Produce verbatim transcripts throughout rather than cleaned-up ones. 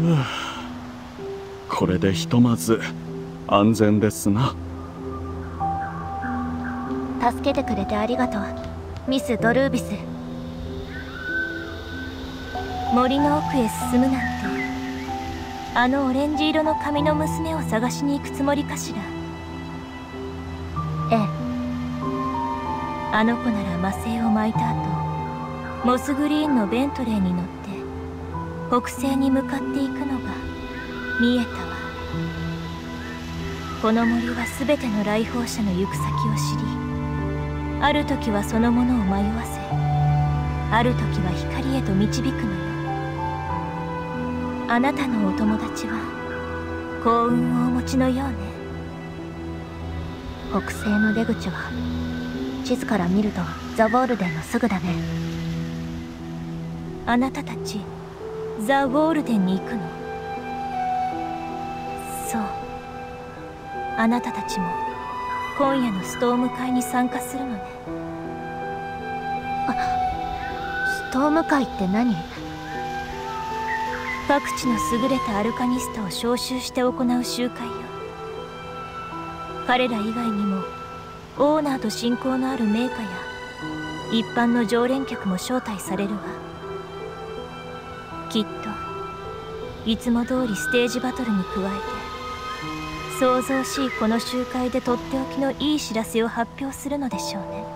うぅ、これでひとまず安全ですな。 助けてくれてありがとう、ミス・ドルービス。森の奥へ進むなんて、あのオレンジ色の髪の娘を探しに行くつもりかしら。ええ、あの子なら麻酔を巻いた後、モスグリーンのベントレーに乗って北西に向かっていくのが見えたわ。この森は全ての来訪者の行く先を知り、ある時はそのものを迷わせ、ある時は光へと導くのよ。あなたのお友達は幸運をお持ちのようね。北西の出口は地図から見るとザ・ウォールデンのすぐだね。あなたたちザ・ウォールデンに行くの？そう、あなたたちも今夜のストーム会に参加するのね。あ、ストーム会って何？各地の優れたアルカニストを招集して行う集会よ。彼ら以外にもオーナーと親交のある名家や一般の常連客も招待されるわ。きっといつも通りステージバトルに加えて、騒々しいこの集会でとっておきのいい知らせを発表するのでしょうね。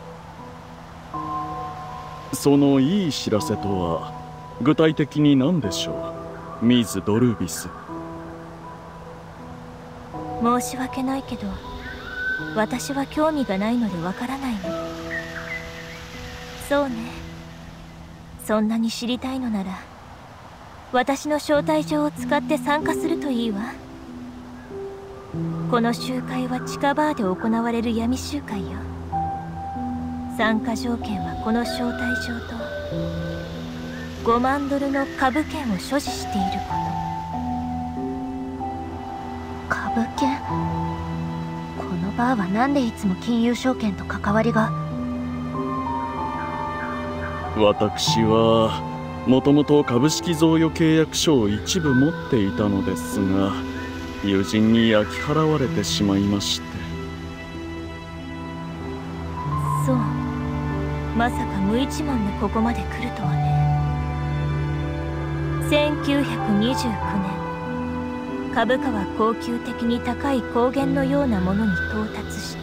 そのいい知らせとは具体的に何でしょう、ミズ・ドルービス。 申し訳ないけど、私は興味がないのでわからないの。そうね、そんなに知りたいのなら私の招待状を使って参加するといいわ。この集会は地下バーで行われる闇集会よ。参加条件はこの招待状とごまんドルの株券を所持していること。株券？このバーはなんでいつも金融証券と関わりが？ 私はもともと株式贈与契約書を一部持っていたのですが、友人に焼き払われてしまいまして。 そう、まさか無一文でここまで来るとはね。せんきゅうひゃくにじゅうきゅうねん、株価は恒久的に高い高原のようなものに到達した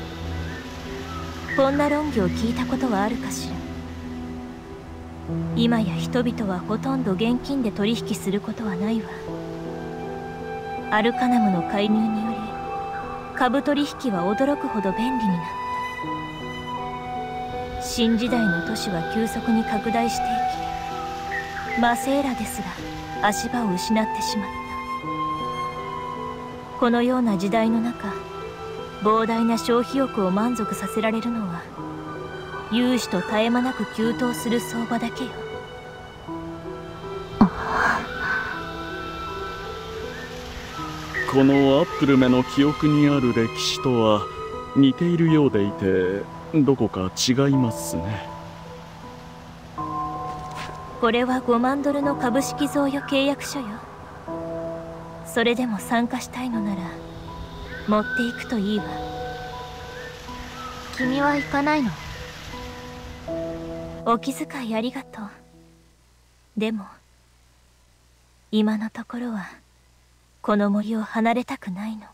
。こんな論議を聞いたことはあるかしら。今や人々はほとんど現金で取引することはないわ。アルカナムの介入により株取引は驚くほど便利になった。新時代の都市は急速に拡大していき、マセーラですら足場を失ってしまった。このような時代の中、膨大な消費欲を満足させられるのは融資と絶え間なく急騰する相場だけよ。 このアップルメの記憶にある歴史とは似ているようでいて、どこか違いますね。 これはごまんドルの株式贈与契約書よ。それでも参加したいのなら持っていくといいわ。君は行かないの？お気遣いありがとう。でも今のところはこの森を離れたくないの。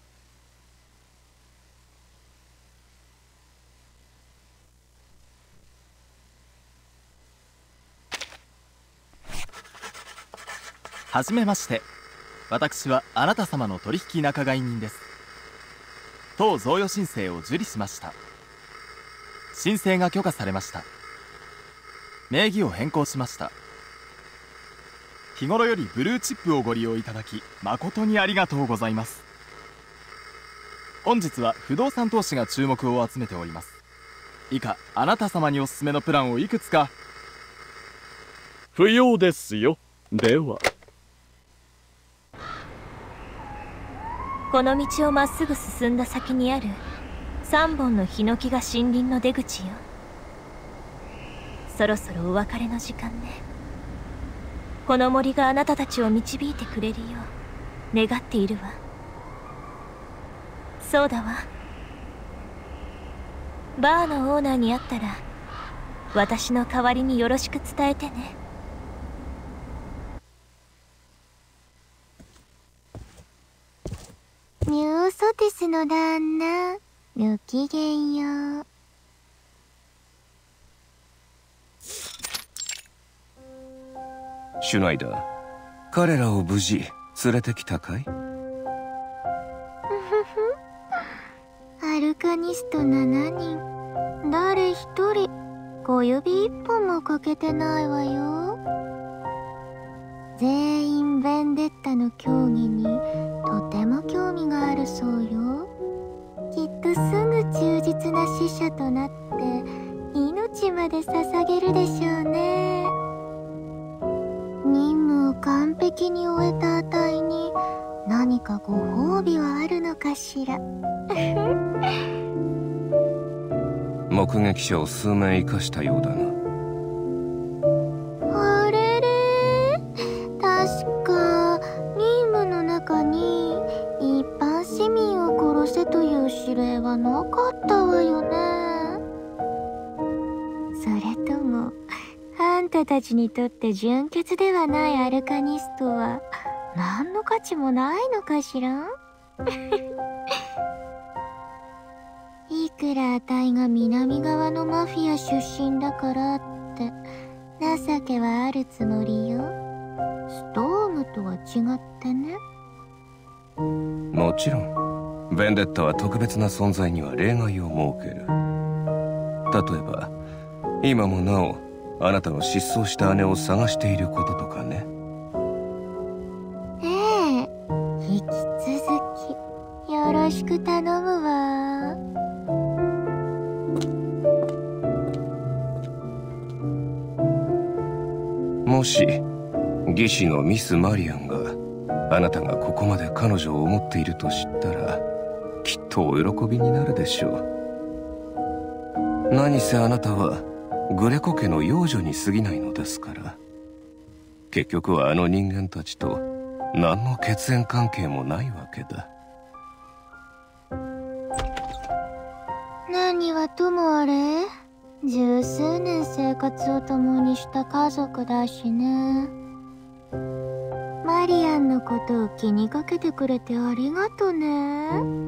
はじめまして。私はあなた様の取引仲買人です。当贈与申請を受理しました。申請が許可されました。名義を変更しました。日頃よりブルーチップをご利用いただき誠にありがとうございます。本日は不動産投資が注目を集めております。以下あなた様におすすめのプランをいくつか。 不要ですよ。ではこの道をまっすぐ進んだ先にあるさんぼんのヒノキが森林の出口よ。そろそろお別れの時間ね。 この森があなたたちを導いてくれるよう願っているわ。そうだわ。バーのオーナーに会ったら私の代わりによろしく伝えてね。 ニューソティスの旦那、ごきげんよう。 シュナイダー、彼らを無事連れてきたかい？ アルカニストしちにん、誰一人小指一本も欠けてないわよ。全員ベンデッタの競技にとても興味があるそうよ。きっとすぐ忠実な使者となって命まで捧げるでしょうね。任務を完璧に終えたあたいに何かご褒美はあるのかしら。 目撃者を数名生かしたようだな。 あれれ、確か任務の中に一般市民を殺せという指令はなかったわよね。それともあんたたちにとって純潔ではないアルカニストは何の価値もないのかしら。いくらあたいが南側のマフィア出身だからって情けはあるつもりよ。ストームとは違ってね。 もちろんベンデッタは特別な存在には例外を設ける。例えば今もなおあなたの失踪した姉を探していることとかね。 ええ、引き続きよろしく頼むわ。 もし技師のミス・マリアンがあなたがここまで彼女を思っていると知ったらきっとお喜びになるでしょう。何せあなたはグレコ家の養女に過ぎないのですから。結局はあの人間たちと何の血縁関係もないわけだ。 何はともあれ十数年生活を共にした家族だしね。マリアンのことを気にかけてくれてありがとね。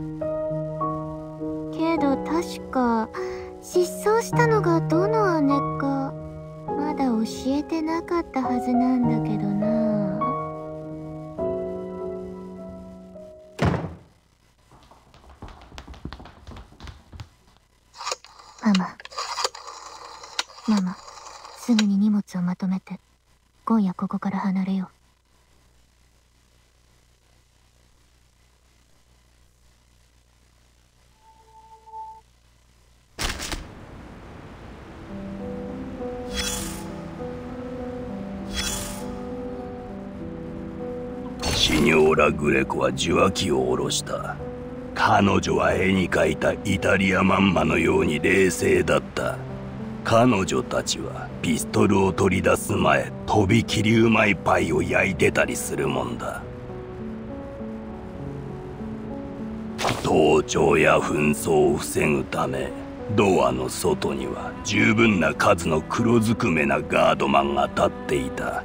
けど確か失踪したのがどの姉かまだ教えてなかったはずなんだけどな。ママママ、すぐに荷物をまとめて今夜ここから離れよう。 シニョーラ・グレコは受話器を下ろした。彼女は絵に描いたイタリアマンマのように冷静だった。彼女たちはピストルを取り出す前、とびきりうまいパイを焼いてたりするもんだ。盗聴や紛争を防ぐためドアの外には十分な数の黒ずくめなガードマンが立っていた。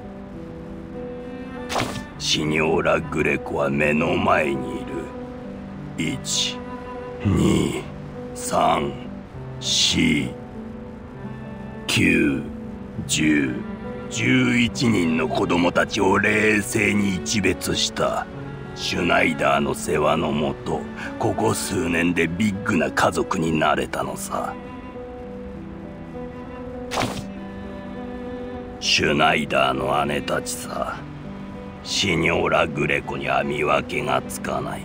シニョーラ・グレコは目の前にいる。いち、に、さん、し、きゅう、じゅう、じゅういちにんの子供たちを冷静に一別したシュナイダーの世話のもと、ここ数年でビッグな家族になれたのさ。シュナイダーの姉たちさ。シニョーラ・グレコには見分けがつかない。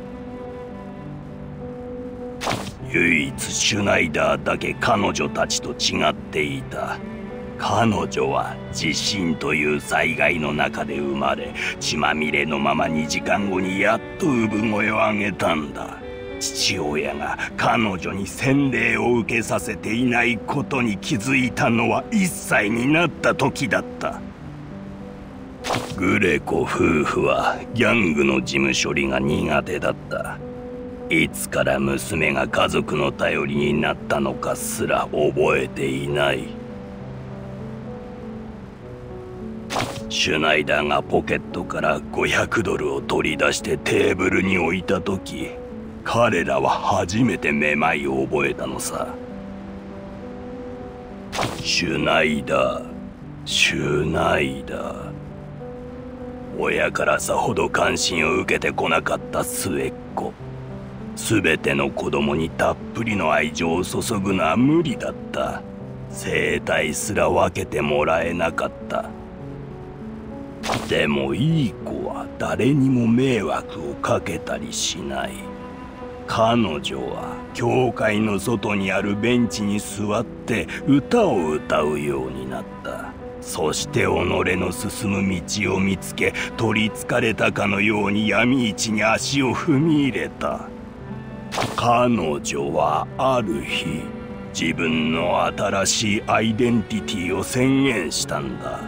唯一シュナイダーだけ彼女たちと違っていた。彼女は地震という災害の中で生まれ、血まみれのままにじかんごにやっと産声を上げたんだ。父親が彼女に洗礼を受けさせていないことに気づいたのはいっさいになった時だった。 グレコ夫婦はギャングの事務処理が苦手だった。いつから娘が家族の頼りになったのかすら覚えていない。シュナイダーがポケットからごひゃくドルを取り出してテーブルに置いた時、彼らは初めてめまいを覚えたのさ。シュナイダー、シュナイダー。親からさほど関心を受けてこなかった末っ子。すべての子供にたっぷりの愛情を注ぐのは無理だった。生態すら分けてもらえなかった。でもいい子は誰にも迷惑をかけたりしない。彼女は教会の外にあるベンチに座って歌を歌うようになった。そして己の進む道を見つけ、取りつかれたかのように闇市に足を踏み入れた。彼女はある日、自分の新しいアイデンティティを宣言したんだ。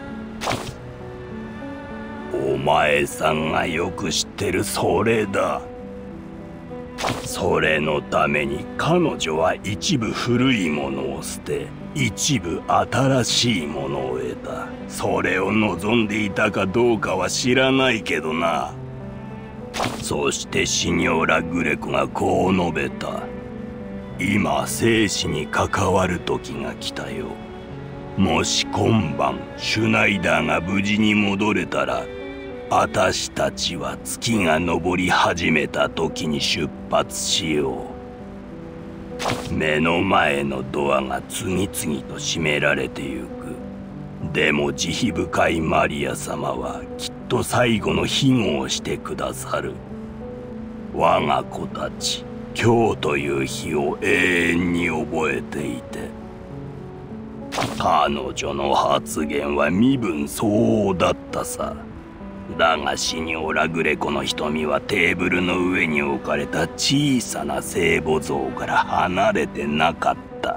お前さんがよく知ってるそれだ。それのために彼女は一部古いものを捨て、一部新しいものを得た。それを望んでいたかどうかは知らないけどな。そしてシニョーラ・グレコがこう述べた。今生死に関わる時が来たよ。もし今晩シュナイダーが無事に戻れたら、私たちは月が昇り始めた時に出発しよう。目の前のドアが次々と閉められてゆく。でも慈悲深いマリア様はきっと最後の庇護をしてくださる。我が子たち、今日という日を永遠に覚えていて。彼女の発言は身分相応だったさ。だがシニョーラ・グレコの瞳はテーブルの上に置かれた小さな聖母像から離れてなかった。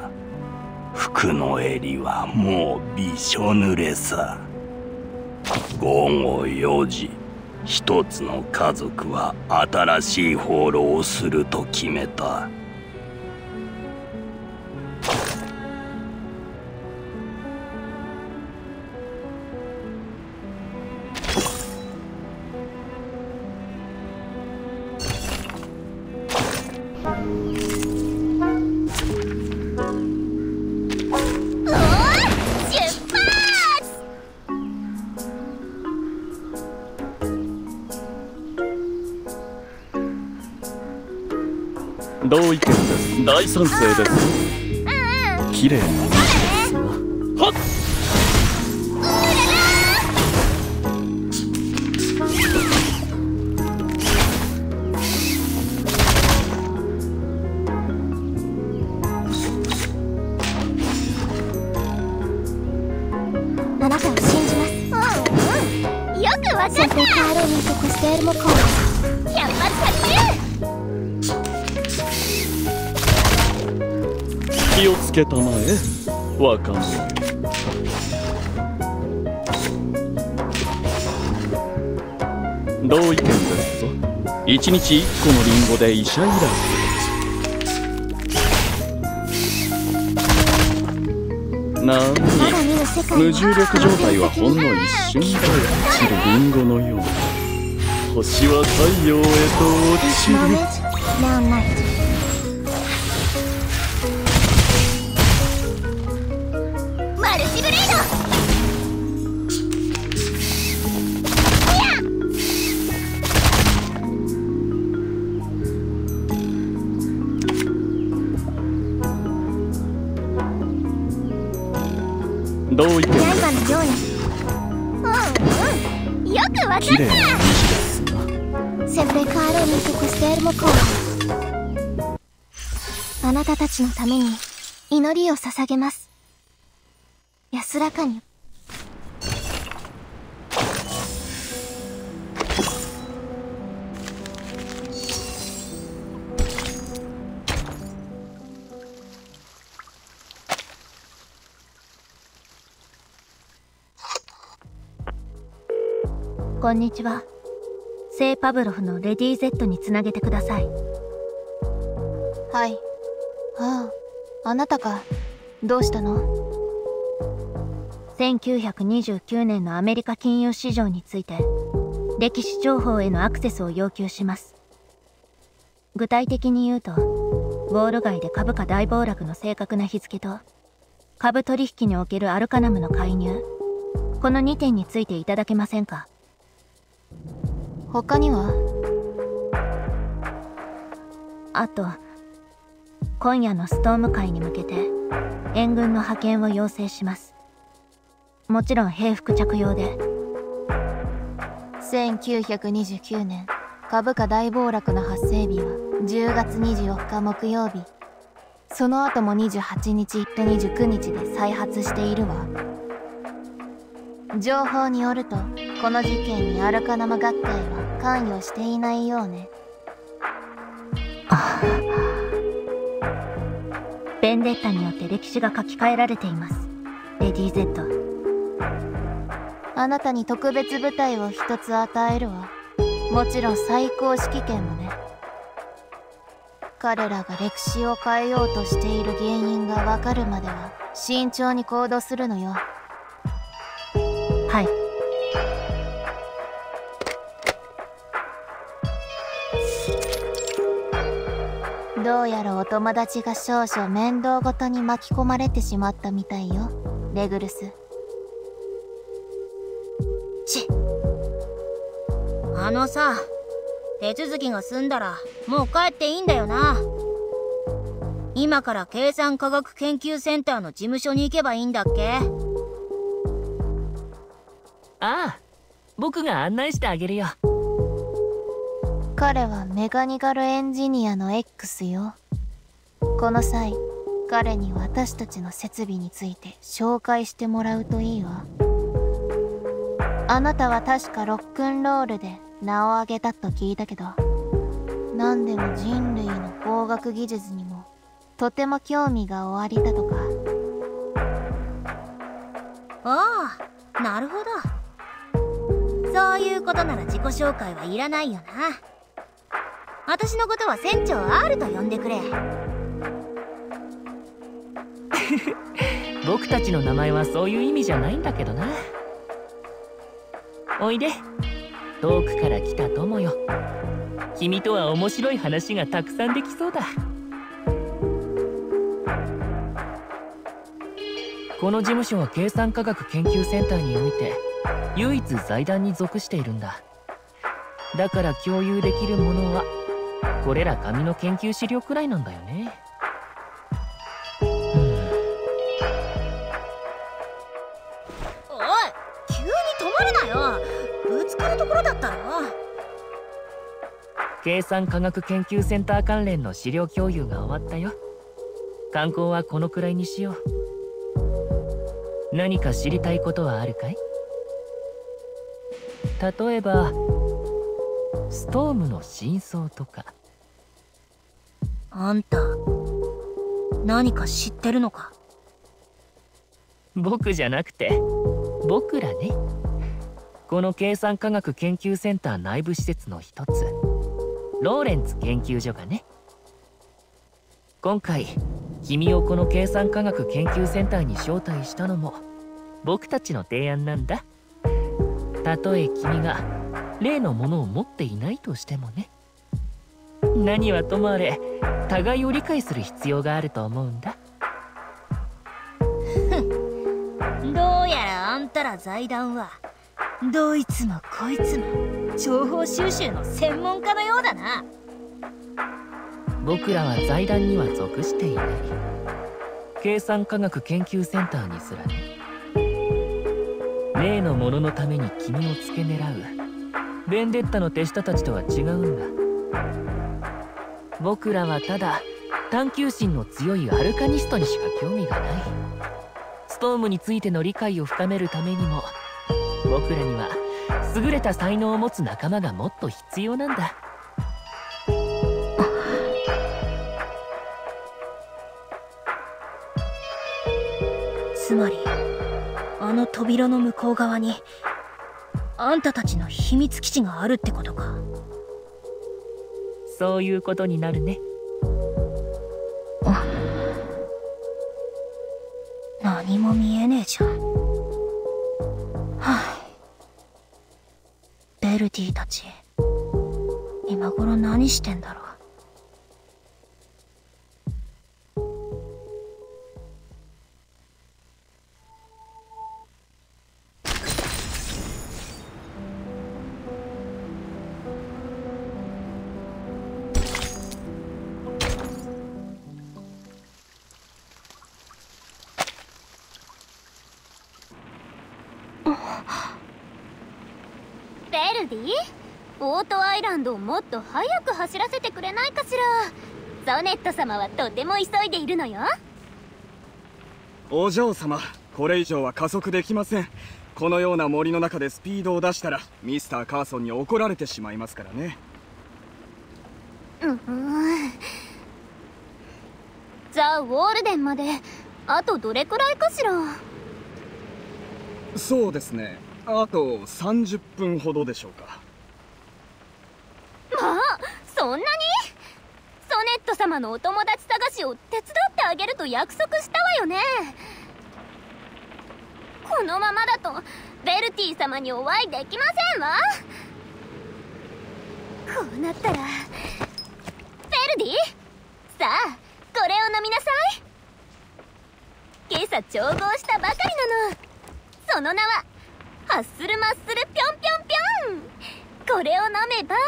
服の襟はもうびしょ濡れさ。ごごよじ、一つの家族は新しい放浪をすると決めた。 同意見です。大賛成です。綺麗な道ですな。はっ。 あなたを信じます。うんうん、よくわかった。やっぱり勝てる。 気をつけたまえ、若者。同意見ですぞ。一日一個のリンゴで医者いらず。なに、無重力状態はほんの一瞬で落ちるリンゴのよう。星は太陽へと落ちる。 マルチブレード。 同意見です。 うんうん、よくわかった。 綺麗な道ですな。 あなたたちのために祈りを捧げます。安らかに。 こんにちは。聖パブロフのレディー Z につなげてください。 はい。ああ、あなたか。どうしたの？ せんきゅうひゃくにじゅうきゅうねんのアメリカ金融市場について歴史情報へのアクセスを要求します。具体的に言うと、ウォール街で株価大暴落の正確な日付と株取引におけるアルカナムの介入、このにてんについていただけませんか？ 他には？ あと、今夜のストーム会に向けて援軍の派遣を要請します。もちろん兵服着用で。 せんきゅうひゃくにじゅうきゅうねん株価大暴落の発生日はじゅうがつにじゅうよっか木曜日。その後もにじゅうはちにちとにじゅうくにちで再発しているわ。情報によると、この事件にアルカナマ学会は関与していないようね。 ああ、ベンデッタによって歴史が書き換えられています、レディー Z。 あなたに特別部隊を一つ与えるわ。もちろん最高指揮権もね。彼らが歴史を変えようとしている原因がわかるまでは慎重に行動するのよ。 はい。 どうやらお友達が少々面倒ごとに巻き込まれてしまったみたいよ、レグルス。 ちあのさ、手続きが済んだらもう帰っていいんだよな。今から計算科学研究センターの事務所に行けばいいんだっけ？ ああ、僕が案内してあげるよ。 彼はメカニカルエンジニアの X よ。この際、彼に私たちの設備について紹介してもらうといいわ。あなたは確かロックンロールで名を挙げたと聞いたけど、何でも人類の工学技術にもとても興味がおありだとか。 ああ、なるほど。そういうことなら自己紹介はいらないよな。私のことは船長 R と呼んでくれ。 僕たちの名前はそういう意味じゃないんだけどな。おいで、遠くから来た友よ。君とは面白い話がたくさんできそうだ。この事務所は計算科学研究センターにおいて唯一財団に属しているんだ。だから共有できるものはこれら紙の研究資料くらいなんだよね。 おい、急に止まるなよ。ぶつかるところだったろ。 計算科学研究センター関連の資料共有が終わったよ。観光はこのくらいにしよう。何か知りたいことはあるかい？例えばストームの真相とか。 あんた何か知ってるのか？ 僕じゃなくて僕らね。この計算科学研究センター内部施設の一つ、ローレンツ研究所がね。今回君をこの計算科学研究センターに招待したのも僕たちの提案なんだ。たとえ君が例のものを持っていないとしてもね。何はともあれ互いを理解する必要があると思うんだ。 どうやらあんたら財団はどいつもこいつも情報収集の専門家のようだな。 僕らは財団には属していない。計算科学研究センターにすらね。例のもののために君を付け狙うベンデッタの手下たちとは違うんだ。僕らはただ探求心の強いアルカニストにしか興味がない。ストームについての理解を深めるためにも僕らには優れた才能を持つ仲間がもっと必要なんだ。 つまりあの扉の向こう側にあんたたちの秘密基地があるってことか。 そういうことになるね。 何も見えねえじゃん。はあ、ベルティたち今頃何してんだろう。 ベルディ、オートアイランドをもっと早く走らせてくれないかしら。ソネット様はとても急いでいるのよ。 お嬢様、これ以上は加速できません。このような森の中でスピードを出したらミスター・カーソンに怒られてしまいますからね。 うん、ザ・ウォールデンまであとどれくらいかしら。 そうですね、あとさんじゅっぷんほどでしょうか。 まあ、そんなに？ソネット様のお友達探しを手伝ってあげると約束したわよね。このままだとベルティ様にお会いできませんわ。こうなったらベルディ、さあこれを飲みなさい。今朝調合したばかりなの。その名はハッスルマッスルぴょんぴょんぴょん。これを飲めば。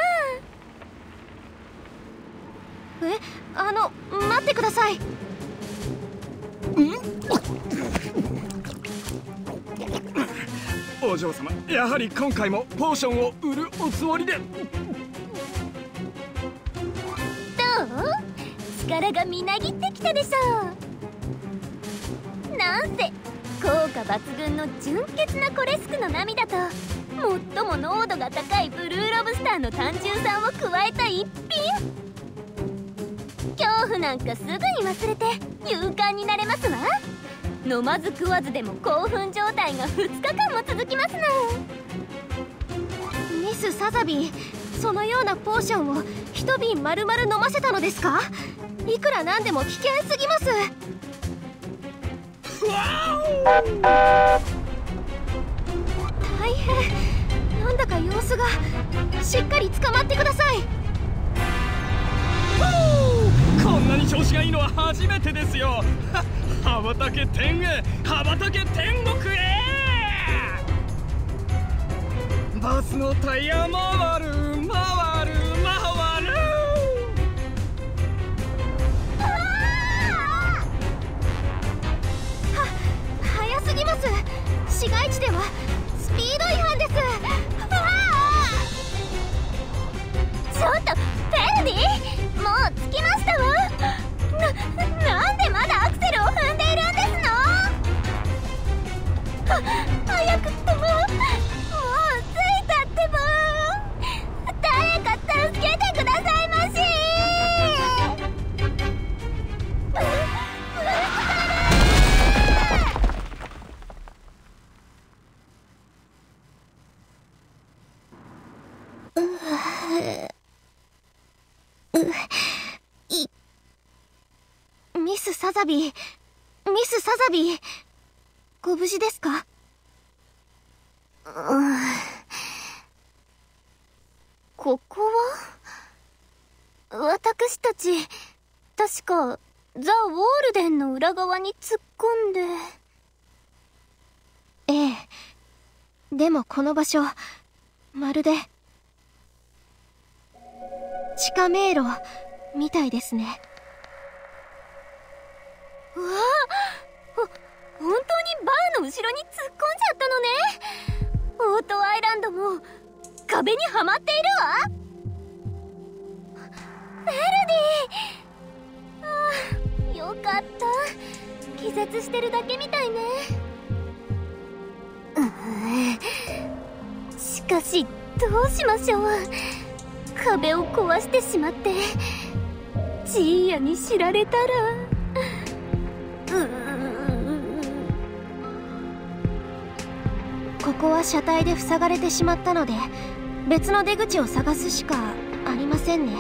え、あの、待ってください。ん？ お嬢様、やはり今回もポーションを売るおつもりで。どう？ 力がみなぎってきたでしょう。なんせ効果抜群の純潔なコレスクの涙と最も濃度が高いブルーロブスターの単純酸を加えた一品。恐怖なんかすぐに忘れて勇敢になれますわ。飲まず食わずでも興奮状態がふつかかんも続きますの。 ミス・サザビー、そのようなポーションを一瓶丸々飲ませたのですか？いくらなんでも危険すぎます。大変、なんだか様子が。しっかり捕まってください。 こんなに調子がいいのは初めてですよ。羽ばたけ天へ、羽ばたけ天国へ。バスのタイヤ回る回る回る。 は、早すぎます。市街地ではスピード違反です。 ちょっとペルディ、もう着きましたわ。な、なんでまだアクセルを踏んでいるんですの？は、早くっても、もう着いたってば。誰か助けてくださいまし。 ミス・サザビー、ミス・サザビー、ご無事ですか？ うん、ここは？私たち確かザ・ウォールデンの裏側に突っ込んで。 ええ、でもこの場所まるで地下迷路みたいですね。 うわあ、ほ、本当にバーの後ろに突っ込んじゃったのね。オートアイランドも壁にはまっているわ。ベルディ、ああ、よかった。気絶してるだけみたいね。うー、しかしどうしましょう。壁を壊してしまってジーヤに知られたら。 ここは車体で塞がれてしまったので、別の出口を探すしかありませんね。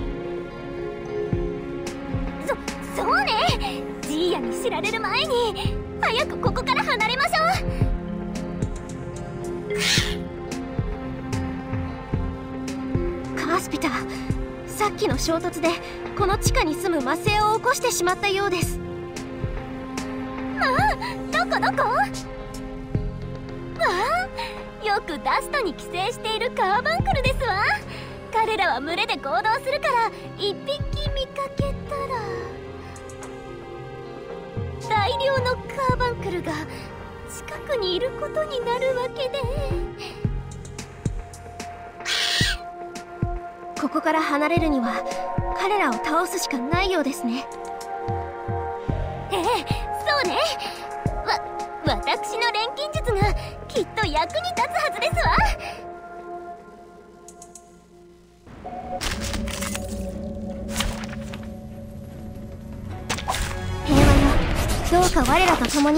そそうね。ジーヤに知られる前に早くここから離れましょう。カースピター、さっきの衝突でこの地下に住む魔性を起こしてしまったようです。 まあ、どこどこ？わあ、よくダストに寄生しているカーバンクルですわ。彼らは群れで行動するから一匹見かけたら大量のカーバンクルが近くにいることになるわけで、 ここから離れるには彼らを倒すしかないようですね。 ええ、そうね。わ、私の錬金術がきっと役に立つはずですわ。 平和よ、どうか我らと共に。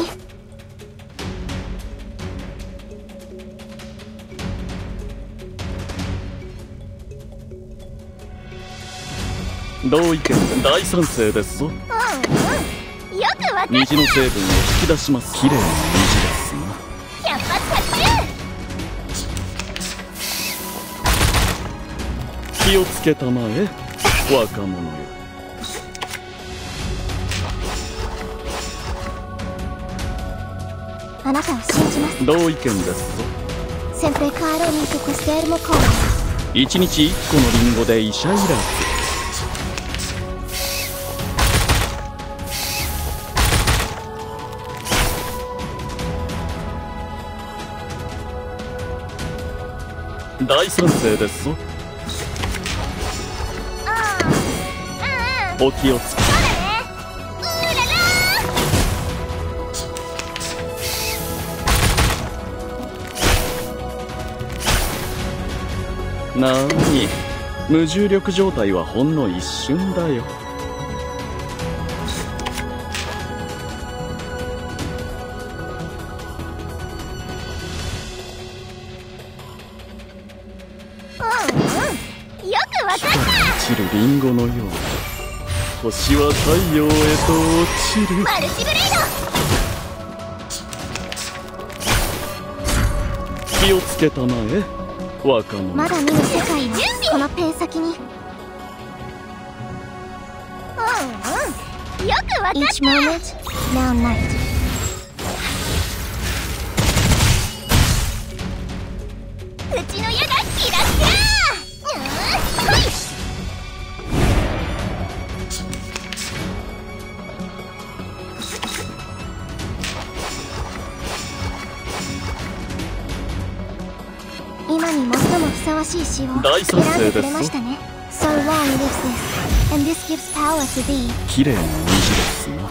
同意見大賛成ですぞ。 うんうん、よくわかった。 虹の成分を引き出します。綺麗な虹ですな。 百発百中。 気をつけたまえ、若者よ。 あなたを信じます。 同意見ですぞ。 Sempre caro ni tu questermo con。 一日一個のリンゴで医者いらず。大賛成ですぞ。お気をつけ。なーに、無重力状態はほんの一瞬だよ。落ちるリンゴのよう、星は太陽へと落ちる。 マルチブレイド。気をつけたまえ、若者。 まだ見ぬ世界はこのペン先に。 うんうん、よくわかった。 Each moment, now night。 うちの矢がキラキラ。うん、来い。 今に最もふさわしい詩を大賛成です。 選んでくれましたね。So long lives this, and this gives power to thee。 綺麗な虹ですな。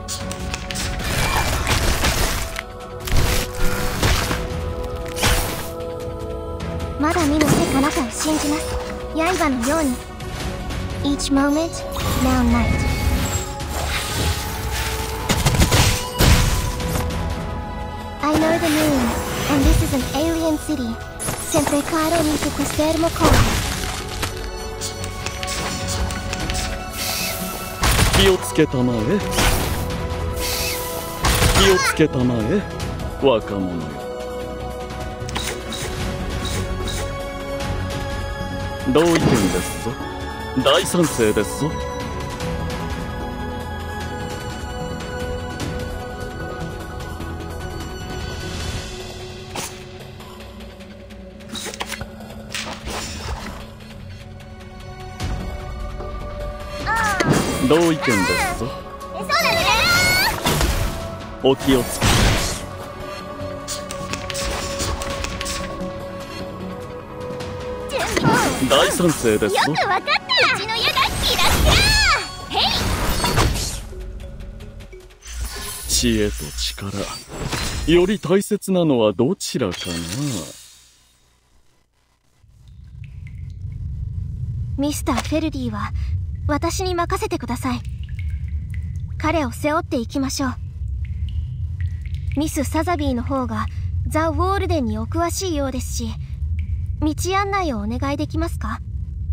まだ見ぬ世界、あなたを信じます。刃のように。 Each moment, now night。 I know the moon, and this is an alien city. Sempre caro ni tu questermo con。 気をつけたまえ、気をつけたまえ、若者よ。同意見ですぞ。大賛成ですぞ。同意見ですぞ。 そうだね。 お気をつけ。大賛成ですぞ。 よくわかった。うちの矢がキラキラ。へい。 知恵と力、より大切なのはどちらかな。 ミスター・フェルディは私に任せてください。彼を背負っていきましょう。ミス・サザビーの方がザ・ウォールデンにお詳しいようですし、道案内をお願いできますか？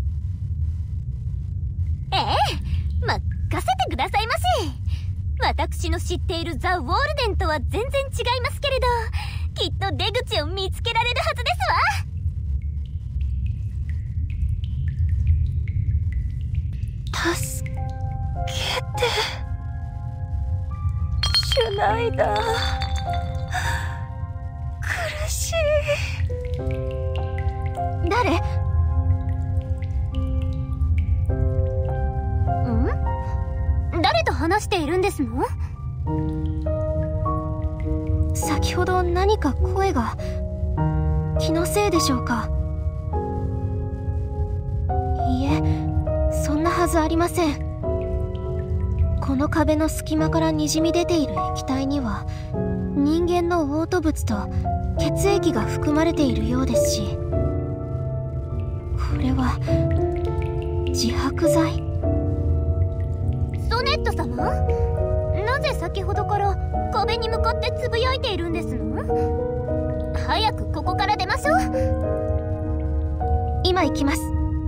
ええ、任せてくださいませ。私の知っているザ・ウォールデンとは全然違いますけれど、きっと出口を見つけられるはずですわ。 助けて、シュナイダー。苦しい。 誰？ 誰と話しているんですの？ 先ほど何か声が。気のせいでしょうか？いいえ、そんなはずありません。この壁の隙間からにじみ出ている液体には人間の嘔吐物と血液が含まれているようですし、これは自白剤。 ソネット様、なぜ先ほどから壁に向かってつぶやいているんですの？早くここから出ましょう。 今行きます。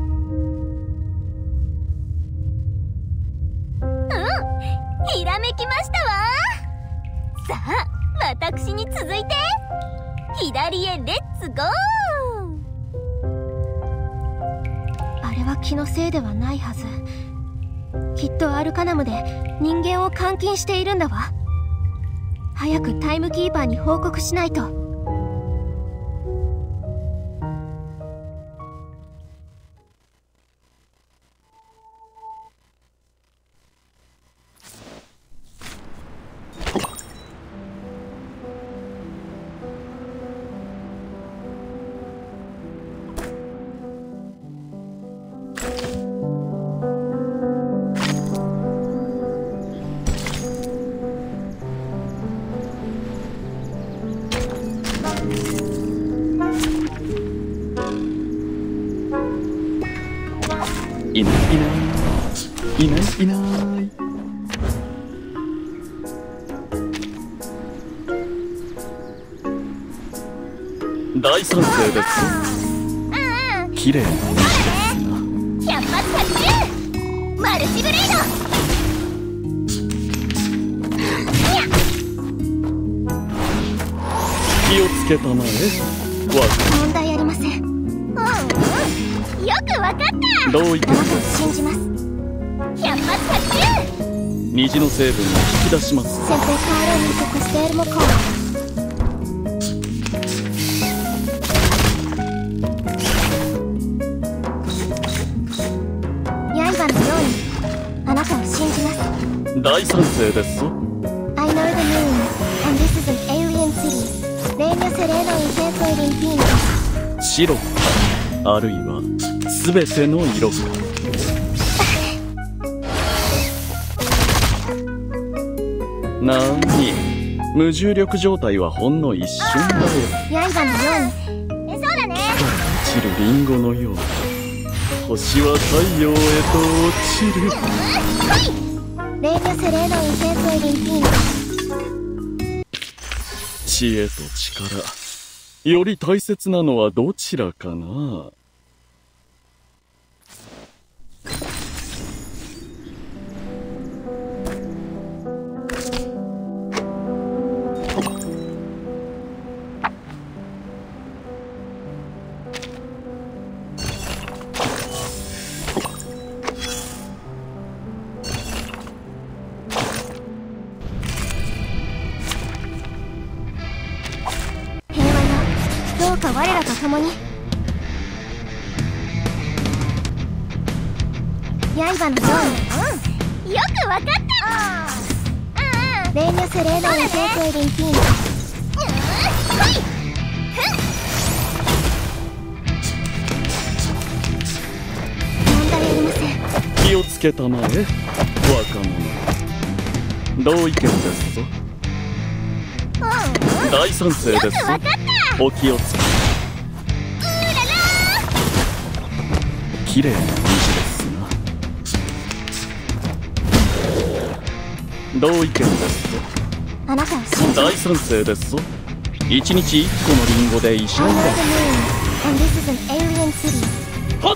うん、ひらめきましたわ。さあ、私に続いて左へレッツゴー。 あれは気のせいではないはず。きっとアルカナムで人間を監禁しているんだわ。早くタイムキーパーに報告しないと。 いないいないいないいない。大賛成です。綺麗な虹ですな。 百発百中マルチブレード。 気をつけたまえ。わ問題ありません。 うん、よくわかった。 どういったあなたを信じます。 百発百中。 虹の成分を引き出します。 先生カーロニーとコステールモコー。刃のようにあなたを信じます。 大賛成ですぞ。 I know the moon and this is an alien city. Regno sereno intenso ed infino. 白かあるいは全ての色か。なに、無重力状態はほんの一瞬だよ。 刃のように。 そうだね。 散るリンゴのよう。星は太陽へと落ちる。 Regno sereno intenso ed infino. 知恵と力、より大切なのはどちらかな。 どうか我らと共に。刃のように。 うん、よくわかった。 レーニョセレーノイテークエリンピーノ。問題ありません。 気をつけたまえ、若者。同意見ですぞ。大賛成です。お気をつけ。綺麗な虹ですな。同意見ですぞ。 あなたを信じ。 大賛成ですぞ。 一日一個のリンゴで医者にだ。はっ。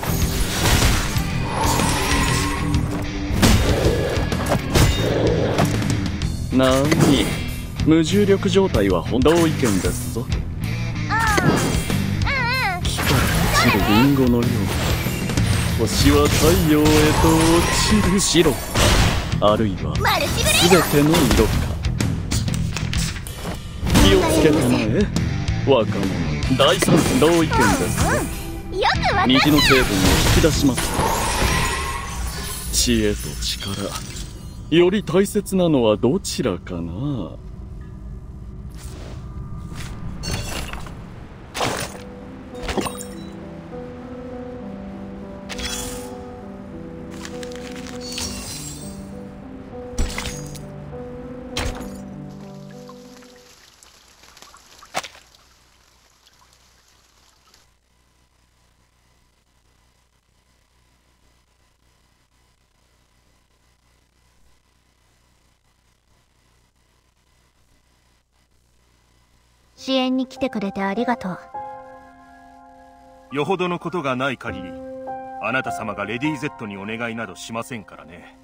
なに、無重力状態は本同意見ですぞ。木から落ちるリンゴのよう、星は太陽へと落ちる。白か、あるいは全ての色か。気をつけたまえ、若者。第三同意見ですぞ。虹の成分を引き出します。知恵と力、より大切なのはどちらかな。 支援に来てくれてありがとう。 よほどのことがない限り、あなた様がレディー Z にお願いなどしませんからね。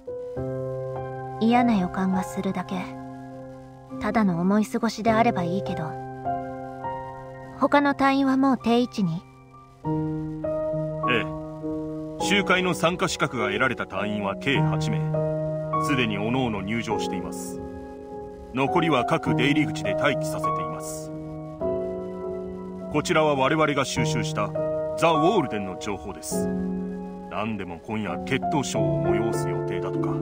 嫌な予感がするだけ。ただの思い過ごしであればいいけど。他の隊員はもう定位置に？ ええ。集会の参加資格が得られた隊員は計はちめい。すでに各々入場しています。残りは各出入り口で待機させています。こちらは我々が収集したザ・ウォールデンの情報です。何でも今夜決闘ショーを催す予定だとか。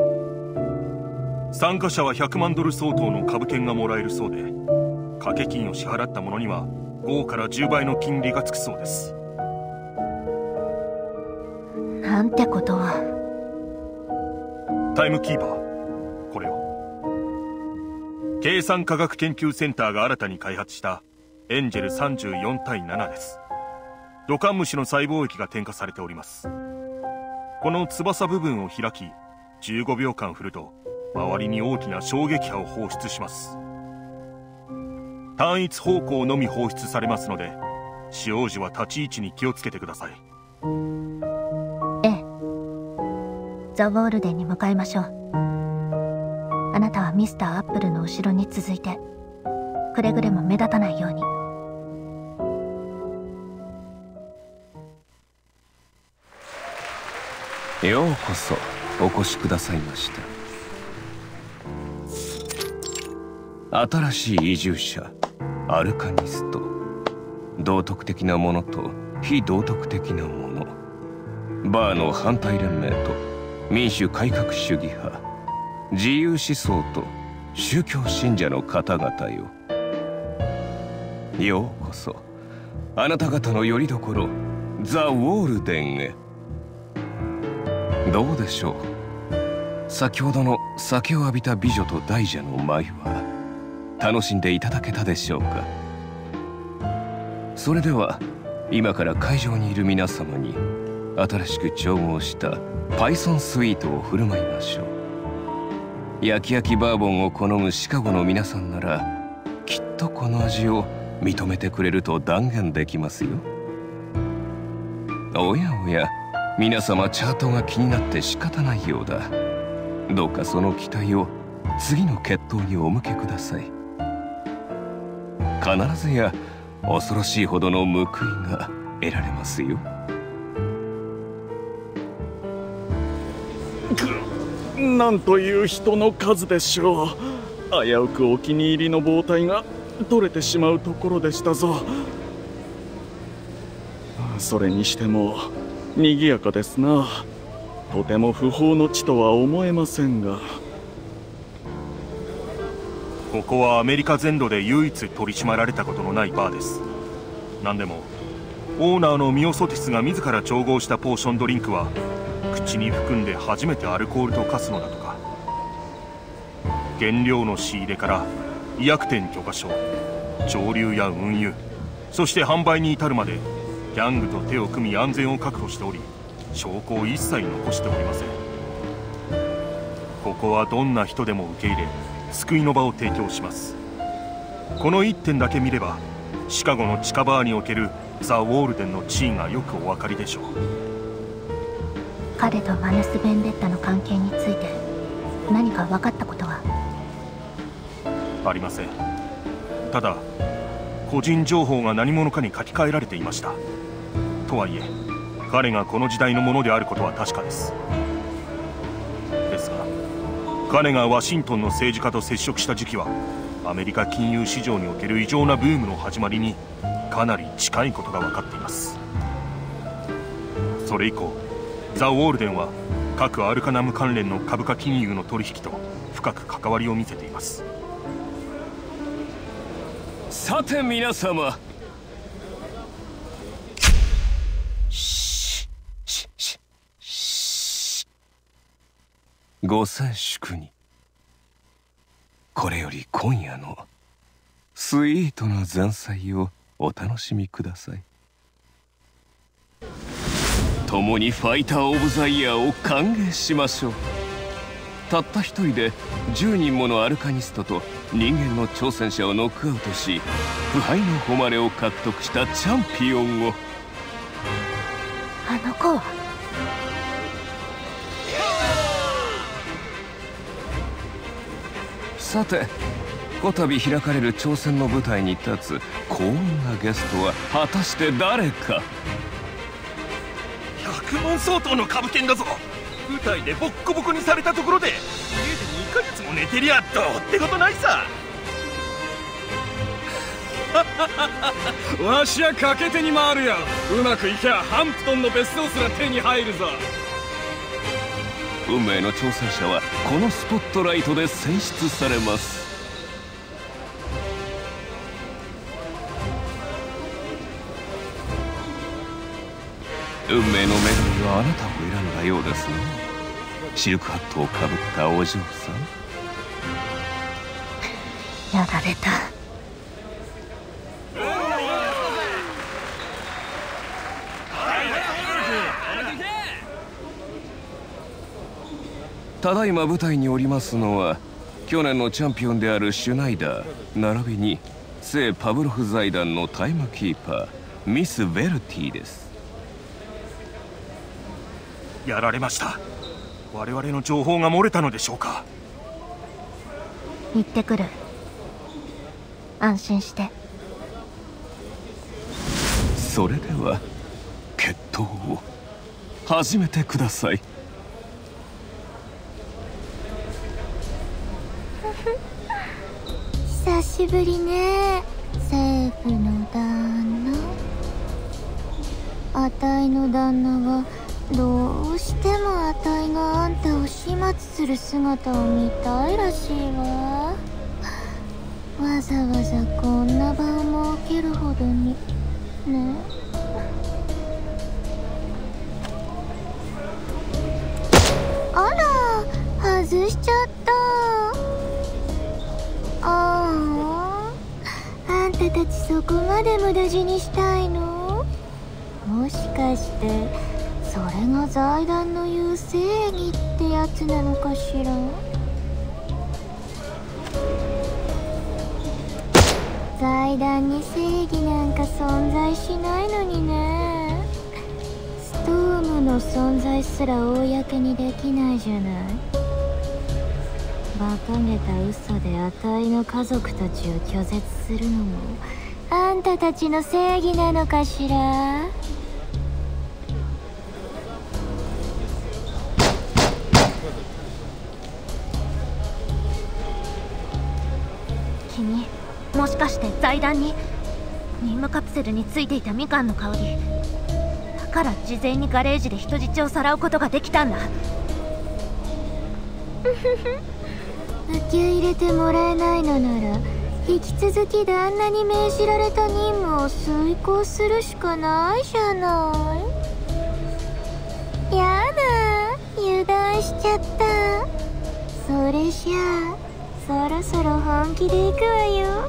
参加者はひゃくまんドル相当の株券がもらえるそうで、掛け金を支払った者にはごからじゅうばいの金利がつくそうです。 なんてことは。 タイムキーパー、これを。計算科学研究センターが新たに開発したエンジェルさんじゅうよんたいななです。土管虫の細胞液が添加されております。この翼部分を開き、じゅうごびょうかん振ると周りに大きな衝撃波を放出します。単一方向のみ放出されますので、使用時は立ち位置に気をつけてください。 ええ。ザ・ウォールデンに向かいましょう。あなたはミスターアップルの後ろに続いて、くれぐれも目立たないように。 ようこそお越しくださいました。新しい移住者アルカニスト。道徳的なものと非道徳的なもの。バーの反対連盟と民主改革主義派、自由思想と宗教信者の方々よ。ようこそあなた方の拠り所ザ・ウォールデンへ。どうでしょう、先ほどの酒を浴びた美女と大蛇の舞は楽しんでいただけたでしょうか。それでは今から会場にいる皆様に新しく調合したパイソンスイートを振る舞いましょう。焼き焼きバーボンを好むシカゴの皆さんならきっとこの味を認めてくれると断言できますよ。おやおや、皆様チャートが気になって仕方ないようだ。どうかその期待を次の決闘にお向けください。必ずや恐ろしいほどの報いが得られますよ。 なんという人の数でしょう。危うくお気に入りの包帯が取れてしまうところでしたぞ。それにしても賑やかですな。とても不法の地とは思えませんが。 ここはアメリカ全土で唯一取り締まられたことのないバーです。何でもオーナーのミオソティスが自ら調合したポーションドリンクは口に含んで初めてアルコールと化すのだとか。原料の仕入れから医薬店許可証、蒸留や運輸、そして販売に至るまでギャングと手を組み安全を確保しており、証拠を一切残しておりません。ここはどんな人でも受け入れ、救いの場を提供します。 このいってんだけ見ればシカゴの地下バーにおけるザ・ウォールデンの地位がよくお分かりでしょう。 彼とマヌス・ベンデッタの関係について何か分かったことは？ ありません。ただ個人情報が何者かに書き換えられていました。とはいえ彼がこの時代のものであることは確かです。ですが彼がワシントンの政治家と接触した時期はアメリカ金融市場における異常なブームの始まりにかなり近いことが分かっています。それ以降ザ・ウォールデンは各アルカナム関連の株価金融の取引と深く関わりを見せています。 さて皆様、ご静粛に。これより今夜のスイートな前菜をお楽しみください。共にファイター・オブ・ザ・イヤーを歓迎しましょう。たった一人でじゅうにんものアルカニストと人間の挑戦者をノックアウトし、腐敗の誉れを獲得したチャンピオンを。 あの子は？ さて、こたび開かれる挑戦の舞台に立つ幸運なゲストは果たして誰か。 ひゃくまん相当の株券だぞ。舞台でボッコボコにされたところで家でにかげつも寝てりゃどうってことないさ。 わしは賭け手に回るや。うまくいきゃハンプトンの別荘すら手に入るぞ。 運命の挑戦者はこのスポットライトで選出されます。運命の女神はあなたを選んだようですね。シルクハットをかぶったお嬢さん。 やられた。 ただいま舞台におりますのは去年のチャンピオンであるシュナイダー並びに聖パブロフ財団のタイムキーパーミス・ヴェルティです。 やられました。我々の情報が漏れたのでしょうか。 行ってくる。安心して。 それでは決闘を始めてください。 久しぶりね、政府の旦那。あたいの旦那はどうしてもあたいがあんたを始末する姿を見たいらしいわ。わざわざこんな場を設けるほどにね。あら、外しちゃった。ああ、あんたたちそこまで無駄死にしたいの？もしかしてそれが財団の言う正義ってやつなのかしら。財団に正義なんか存在しないのにね。ストームの存在すら公にできないじゃない。馬鹿げた嘘であたいの家族たちを拒絶するのもあんたたちの正義なのかしら。 君、もしかして財団に任務カプセルについていたみかんの香りだから事前にガレージで人質をさらうことができたんだ。 受け入れてもらえないのなら引き続き旦那に命じられた任務を遂行するしかないじゃない。やだ、油断しちゃった。それじゃあそろそろ本気で行くわよ。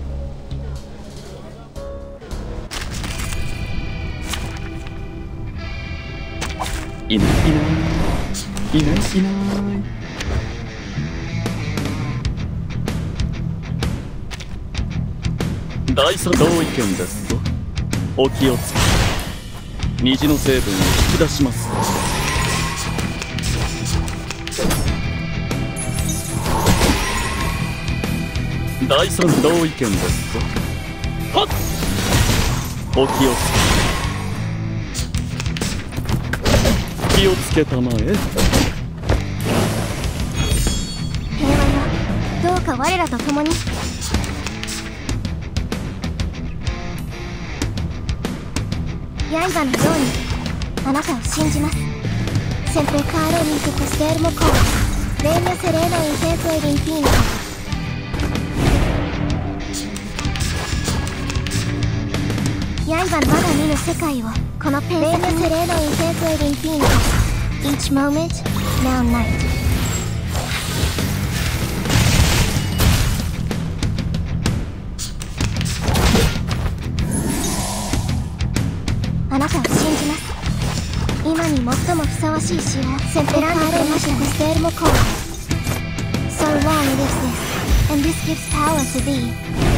いないいないいないいない。 第三同意見ですぞ。お気をつけ。虹の成分を引き出します。第三同意見ですぞ。はっ、お気をつけ。気をつけたまえ。 平和よ、どうか我らと共に。刃のようにあなたを信じます。Sempre caro in tu costermo cor Regno sereno in teso ed infinito。 刃のまだ見ぬ世界をこのペン先に Regno sereno in teso ed infinito Each moment, now night。 あなたを信じます。今に最もふさわしい詩を選んでくれました。ステールもこう。So long lives this, and this gives power to thee。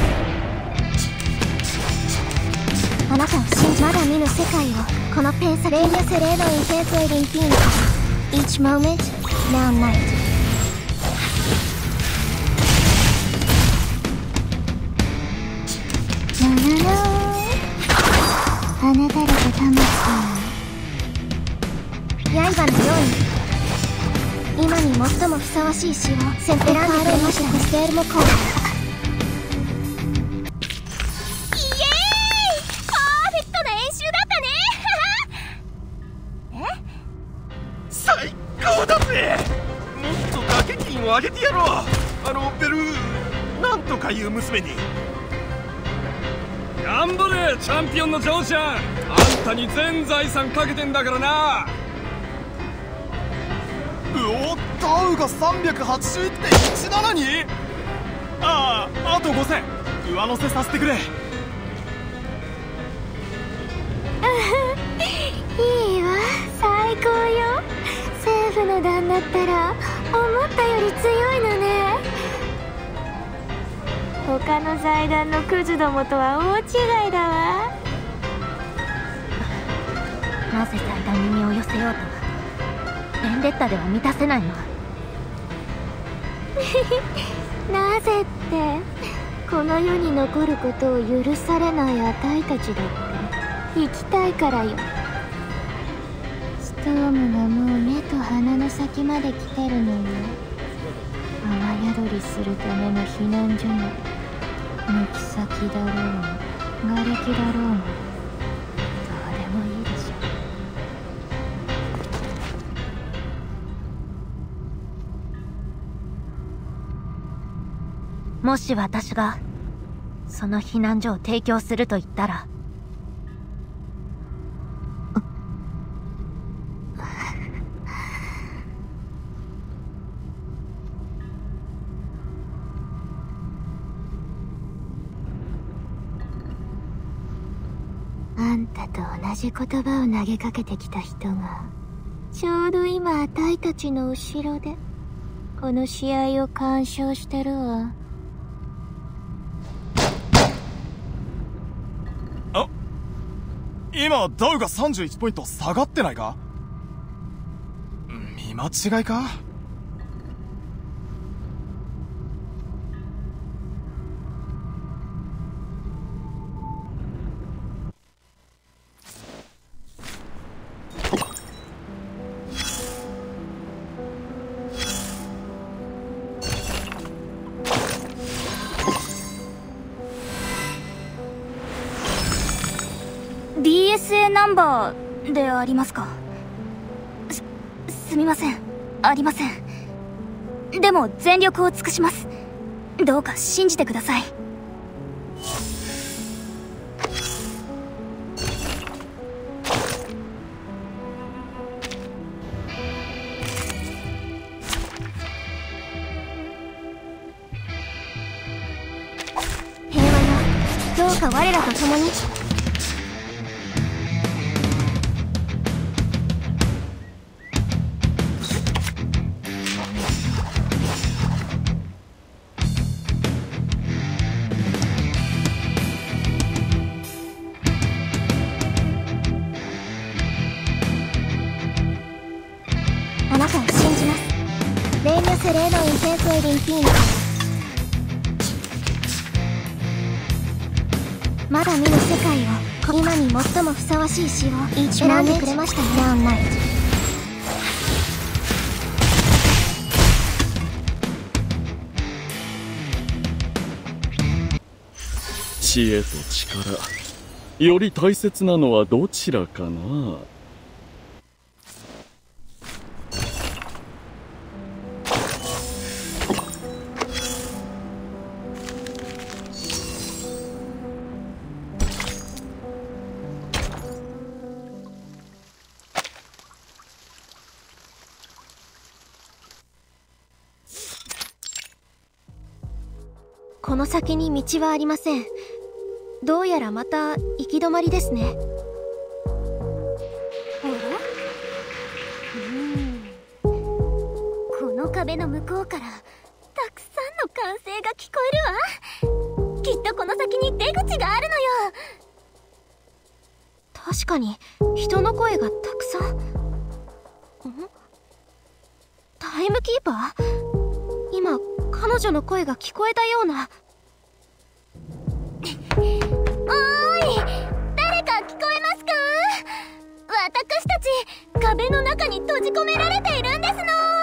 あなたを信じまだ見ぬ世界をこのペンサレーニャセレーノインテートエリンフィニト Each moment, now night。 なななあなたらと魂刃のように今に最もふさわしい詩を選んでくれました。ステールもこう。 最高だぜ。もっと掛け金をあげてやろう。あのベルなんとかいう娘に。頑張れチャンピオンのジョーちゃん。あんたに全財産かけてんだからな。おっダウがさんびゃくはちじゅういってんいちななに。あああとごせん上乗せさせてくれ。 いいわ、最高よ。政府の旦那ったら思ったより強いのね。他の財団のクズどもとは大違いだわ。 なぜ財団に身を寄せようとベンデッタでは満たせないの。 なぜってこの世に残ることを許されないあたいたちだって生きたいからよ。ストームがもう目と鼻の先まで来てるのよ。雨宿りするための避難所も抜き先だろうが瓦礫だろうがどうでもいいでしょ。 もし私がその避難所を提供すると言ったら、 あんたと同じ言葉を投げかけてきた人がちょうど今あたいたちの後ろでこの試合を鑑賞してるわ。 あ、今ダウがさんじゅういちポイント下がってないか。見間違いか。 ディーエスエー ナンバーでありますか。す、すみません、ありません。でも全力を尽くします。どうか信じてください。 平和よ、どうか我らと共に。 Sueño sereno intenso ed infinito。まだ見ぬ世界を今に最もふさわしい詩を選んでくれましたね。ダウンナイト。 知恵と力、より大切なのはどちらかな。 この先に道はありません。どうやらまた行き止まりですね。 あら？うん。この壁の向こうからたくさんの歓声が聞こえるわ。きっとこの先に出口があるのよ。 確かに人の声がたくさん。ん？タイムキーパー？今彼女の声が聞こえたような。 おーい、誰か聞こえますか？私たち壁の中に閉じ込められているんです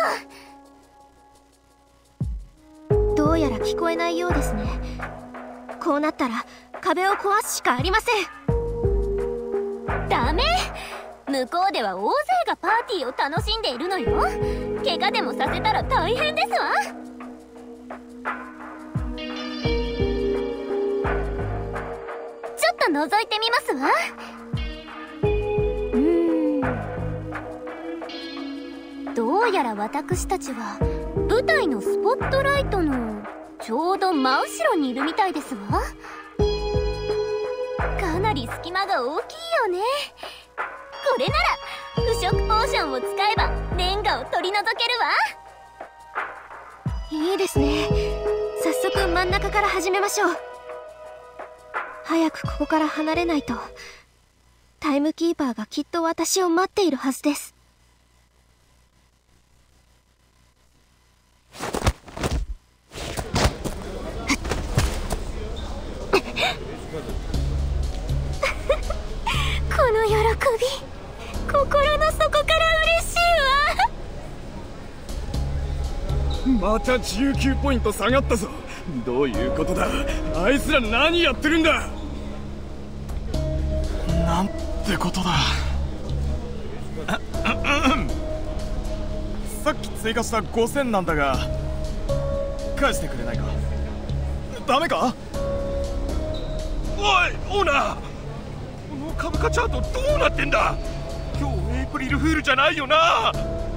の。どうやら聞こえないようですね。こうなったら壁を壊すしかありません。 ダメ。向こうでは大勢がパーティーを楽しんでいるのよ。怪我でもさせたら大変ですわ。ちょっと覗いてみますわ。うーん、どうやら私たちは舞台のスポットライトのちょうど真後ろにいるみたいですわ。かなり隙間が大きいよね。これなら腐食ポーションを使えばレンガを取り除けるわ。 いいですね。早速真ん中から始めましょう。早くここから離れないとタイムキーパーがきっと私を待っているはずです。 この喜び、心の底から嬉しいわ。またじゅうきゅうポイント下がったぞ。どういうことだ。あいつら何やってるんだ。 なんてことだ。さっき追加したごせんなんだが返してくれないか。ダメか？ おいオーナー、この株価チャートどうなってんだ。今日エイプリルフールじゃないよな。 あ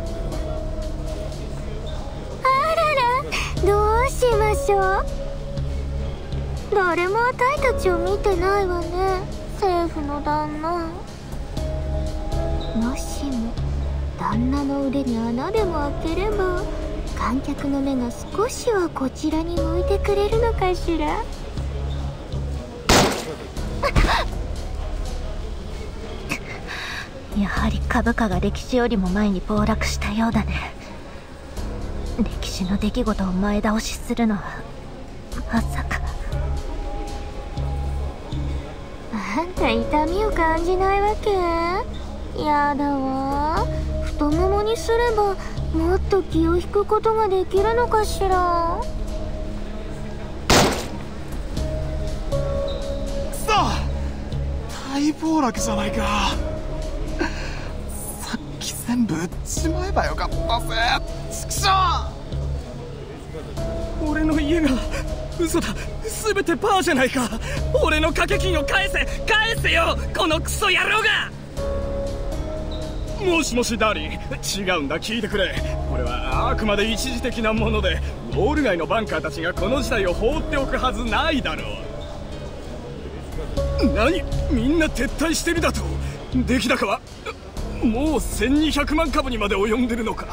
らら、どうしましょう。誰もあたいたちを見てないわね、政府の旦那。もしも旦那の腕に穴でも開ければ観客の目が少しはこちらに向いてくれるのかしら。 やはり株価が歴史よりも前に暴落したようだね。歴史の出来事を前倒しするのはまさか。 あんた痛みを感じないわけ？やだわ。太ももにすればもっと気を引くことができるのかしら。 くそ、大暴落じゃないか。さっき全部売っちまえばよかったぜ。ちくしょう。俺の家が嘘だ。全てパーじゃないか。俺の掛け金を返せ返せよ、このクソ野郎が。もしもしダーリン、違うんだ、聞いてくれ。これはあくまで一時的なもので、ウォール街のバンカーたちがこの事態を放っておくはずないだろう。何、みんな撤退してるだと。出来高はもうせんにひゃくまん株にまで及んでるのか。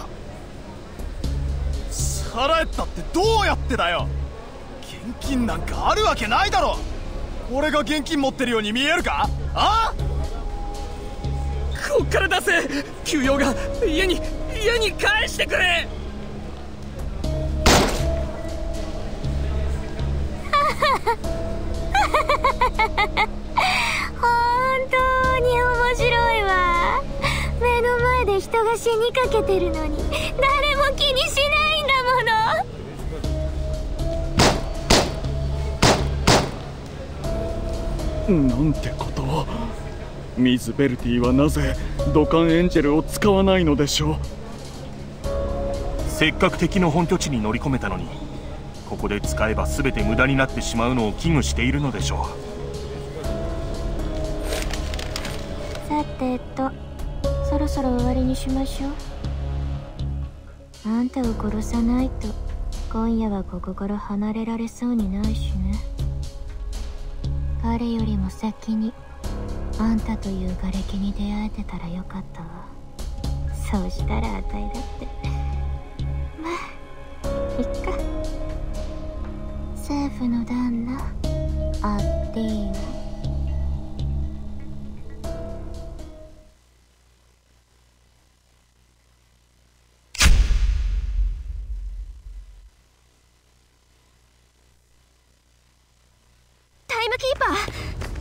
払えったってどうやってだよ。現金なんかあるわけないだろ。俺が現金持ってるように見えるか。ああ、 こっから出せ。給与が家に家に返してくれ。 本当に面白いわ。目の前で人が死にかけてるのに誰も気にしないんだもの。なんてことを。ミズ・ベルティはなぜ土管エンジェルを使わないのでしょう。 せっかく敵の本拠地に乗り込めたのに、ここで使えば全て無駄になってしまうのを危惧しているのでしょう。さてと、そろそろ終わりにしましょう。あんたを殺さないと今夜はここから離れられそうにないしね。彼よりも先にあんたという瓦礫に出会えてたらよかったわ。そうしたらあたいだってまあいっか。政府の旦那アッディーナ。 タイムキーパー。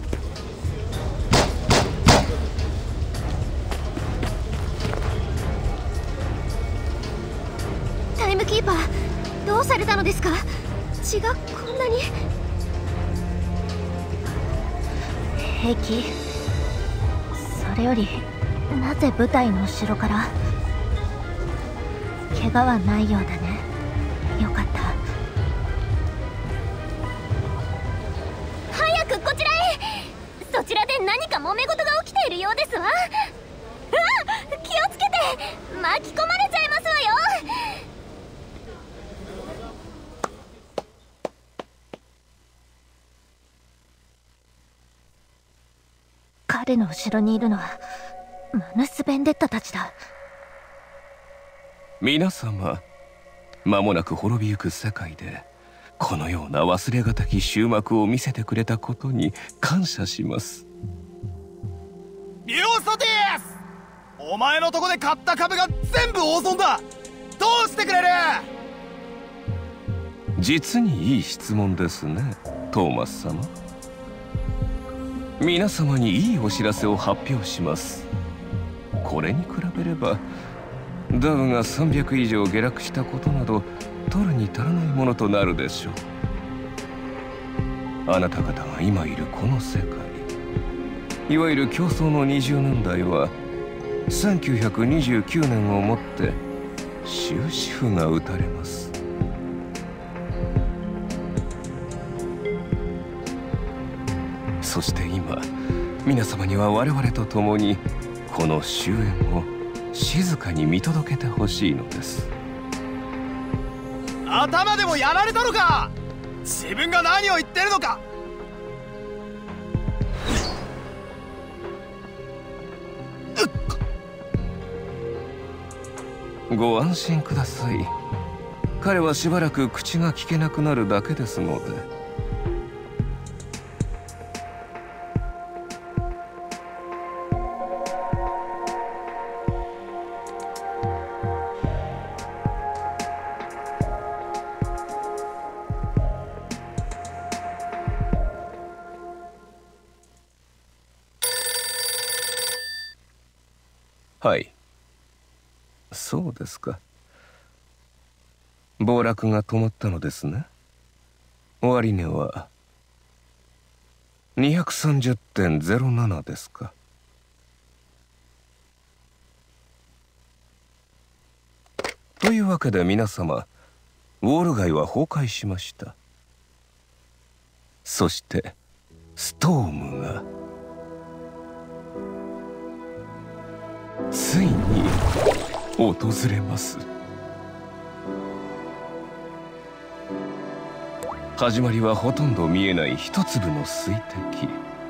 タイムキーパー、どうされたのですか？血がこんなに。 平気。それよりなぜ舞台の後ろから。怪我はないようだね。よかった。 早くこちらへ。そちらで何か揉め事が起きているようですわ。うわ、気をつけて、巻き込まれちゃいますわよ。 彼の後ろにいるのはマヌス・ベンデッタたちだ。 皆様、間もなく滅びゆく世界でこのような忘れがたき終幕を見せてくれたことに感謝します。 ミオソティス、お前のとこで買った株が全部大損だ。どうしてくれる？ 実にいい質問ですね、トーマス様。皆様にいいお知らせを発表します。これに比べればダウがさんびゃく以上下落したことなど取るに足らないものとなるでしょう。あなた方が今いるこの世界、いわゆる競争のにじゅうねんだいはせんきゅうひゃくにじゅうきゅうねんをもって終止符が打たれます。そして今、皆様には我々と共にこの終焉を静かに見届けてほしいのです。 頭でもやられたのか？自分が何を言ってるのか。 ご安心ください。彼はしばらく口が聞けなくなるだけですので。はい。そうですか。暴落が止まったのですね。終値は にひゃくさんじゅってんゼロなな ですか。というわけで皆様、ウォール街は崩壊しました。そしてストームがついに訪れます。始まりはほとんど見えない一粒の水滴。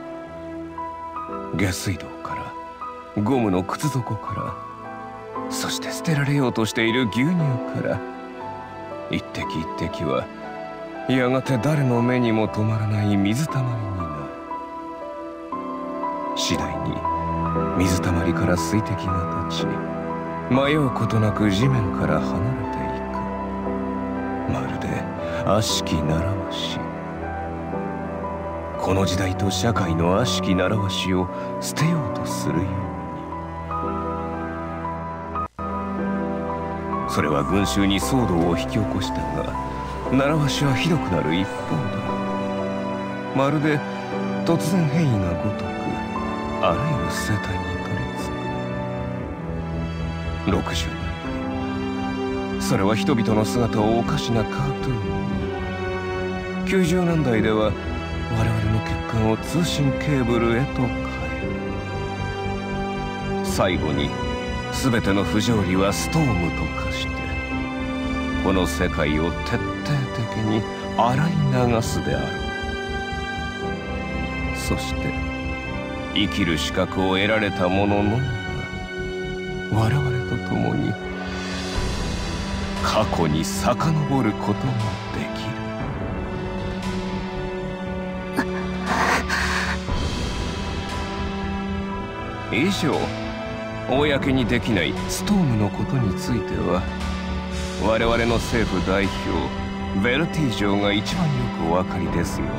下水道からゴムの靴底から、そして捨てられようとしている牛乳から、一滴一滴はやがて誰の目にも止まらない水たまりになる。次第に水たまりから水滴が立ち、迷うことなく地面から離れていく。まるで悪しき習わし。 この時代と社会の悪しき習わしを捨てようとするように。それは群衆に騒動を引き起こしたが、習わしはひどくなる一方だ。まるで突然変異がごとくあらゆる生態に取り付く。ろくじゅうねんだい、それは人々の姿をおかしなカートゥーンに、きゅうじゅうねんだいでは我々の血管を通信ケーブルへと変える。最後に全ての不条理はストームと化して、この世界を徹底的に洗い流すであろう。そして生きる資格を得られた者のみが我々と共に過去に遡ることができる。以上、公にできないストームのことについては、我々の政府代表ベルティー嬢が一番よくお分かりですよね。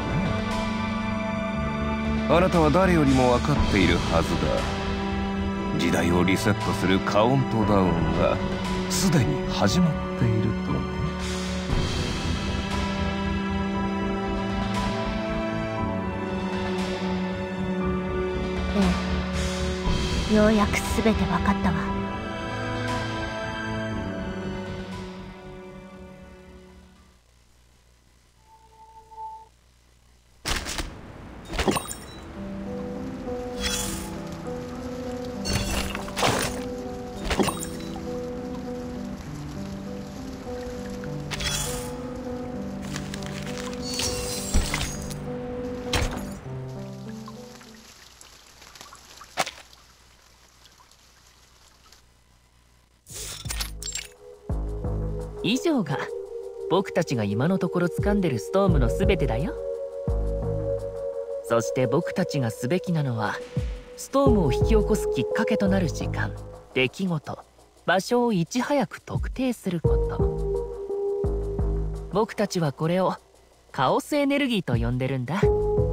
あなたは誰よりも分かっているはずだ。時代をリセットするカウントダウンがすでに始まっているとね。 ええ、ようやく全て分かったわ。 以上が僕たちが今のところ掴んでるストームの全てだよ。そして僕たちがすべきなのは、ストームを引き起こすきっかけとなる時間、出来事、場所をいち早く特定すること。僕たちはこれをカオスエネルギーと呼んでるんだ。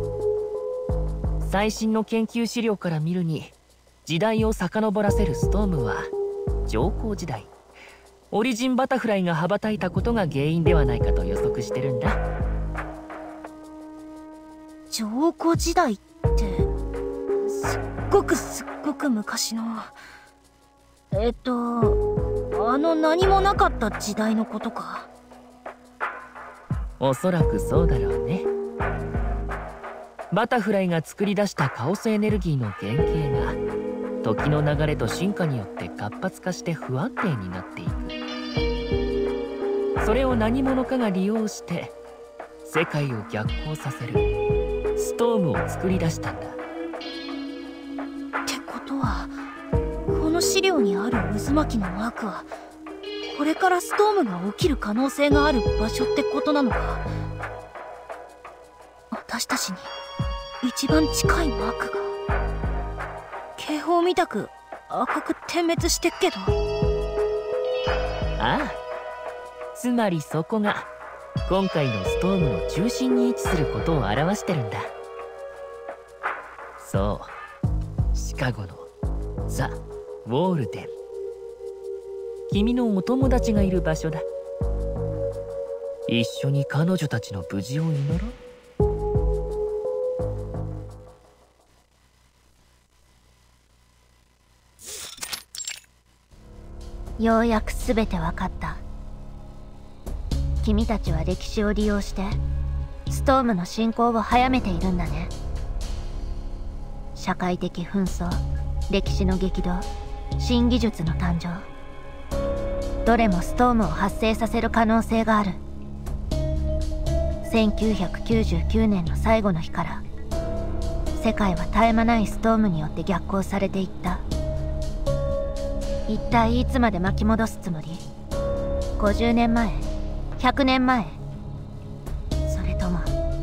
最新の研究資料から見るに、時代を遡らせるストームは上皇時代、オリジンバタフライが羽ばたいたことが原因ではないかと予測してるんだ。 上皇時代ってすっごくすっごく昔の、えっとあの何もなかった時代のことか。 おそらくそうだろうね。バタフライが作り出したカオスエネルギーの原型が時の流れと進化によって活発化して不安定になっていく。それを何者かが利用して世界を逆行させるストームを作り出したんだ。 ってことは、この資料にある渦巻きのマークはこれからストームが起きる可能性がある場所ってことなのか。私たちに一番近いマークが警報みたく赤く点滅してっけど。 ああ、つまりそこが今回のストームの中心に位置することを表してるんだ。そう、シカゴのザ・ウォールデン。君のお友達がいる場所だ。一緒に彼女たちの無事を祈ろう。 ようやく全て分かった。君たちは歴史を利用してストームの進行を早めているんだね。社会的紛争、歴史の激動、新技術の誕生、どれもストームを発生させる可能性がある。せんきゅうひゃくきゅうじゅうきゅうねんの最後の日から世界は絶え間ないストームによって逆行されていった。一体いつまで巻き戻すつもり？ごじゅうねんまえ？ひゃくねんまえ？それとも…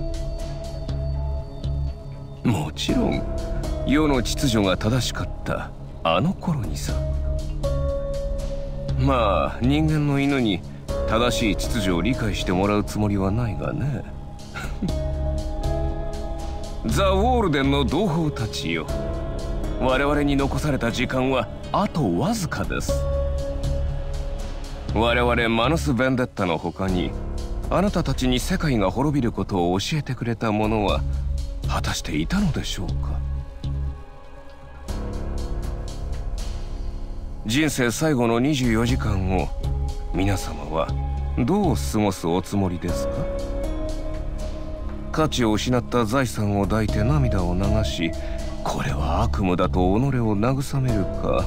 もちろん世の秩序が正しかったあの頃にさ。まあ人間の犬に正しい秩序を理解してもらうつもりはないがね。 ザ・ウォールデンの同胞たちよ、我々に残された時間はあとわずかです。我々マノス・ベンデッタの他にあなたたちに世界が滅びることを教えてくれた者は果たしていたのでしょうか。人生最後のにじゅうよじかんを皆様はどう過ごすおつもりですか。価値を失った財産を抱いて涙を流し、これは悪夢だと己を慰めるか、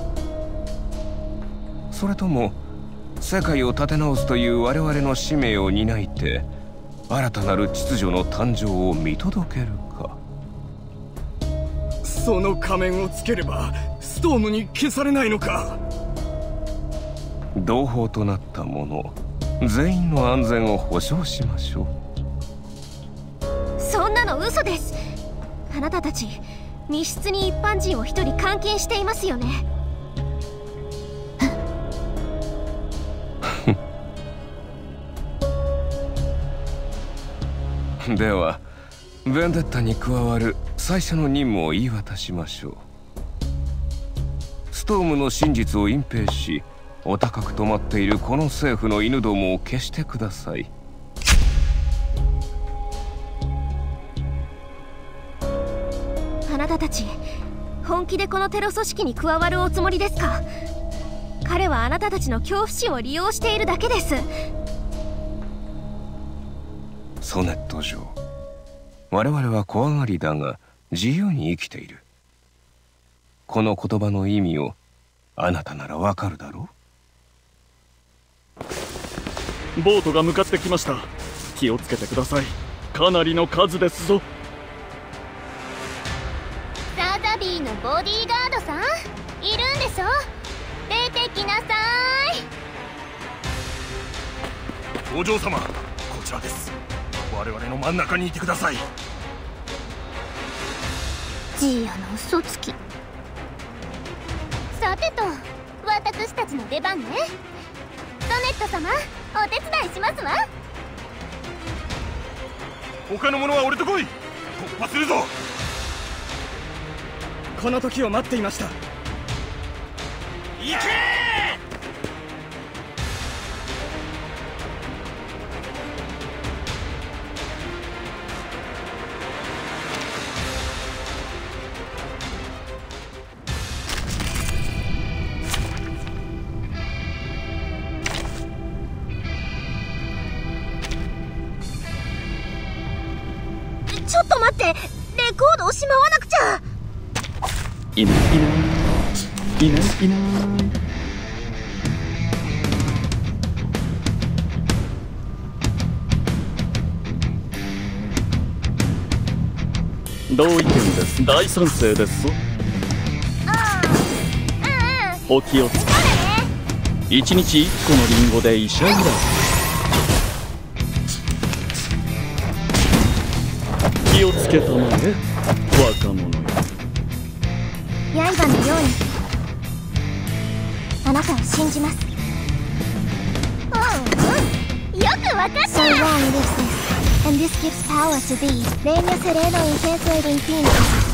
それとも世界を立て直すという我々の使命を担いて新たなる秩序の誕生を見届けるか。 その仮面をつければストームに消されないのか。 同胞となった者全員の安全を保証しましょう。そんなの嘘です。あなたたち密室に一般人を一人監禁していますよね。 ではベンデッタに加わる最初の任務を言い渡しましょう。ストームの真実を隠蔽し、お高く止まっているこの政府の犬どもを消してください。 あなたたち本気でこのテロ組織に加わるおつもりですか。彼はあなたたちの恐怖心を利用しているだけです。 ソネット城、我々は怖がりだが自由に生きている。この言葉の意味をあなたならわかるだろう。ボートが向かってきました。気をつけてください。かなりの数ですぞ。 サザビーのボディーガードさんいるんでしょ。出てきなさい。お嬢様、こちらです。我々の真ん中にいてください。 ジーヤの嘘つき。さてと、私たちの出番ね。ソネット様、お手伝いしますわ。 他の者は俺と来い。突破するぞ。 この時を待っていました。 行けちょっと待って、レコードをしまわなくちゃ。 いないいないいないいない同意見です。大賛成ですぞ。お気をつけ。一日一個のリンゴで医者ぐらい。気をつけたまえ、若者よ。 刃のようにあなたを信じます。 うんうん、よくわかった。 So long lives this, and this gives power to thee. Regna sereno in senso ed infine.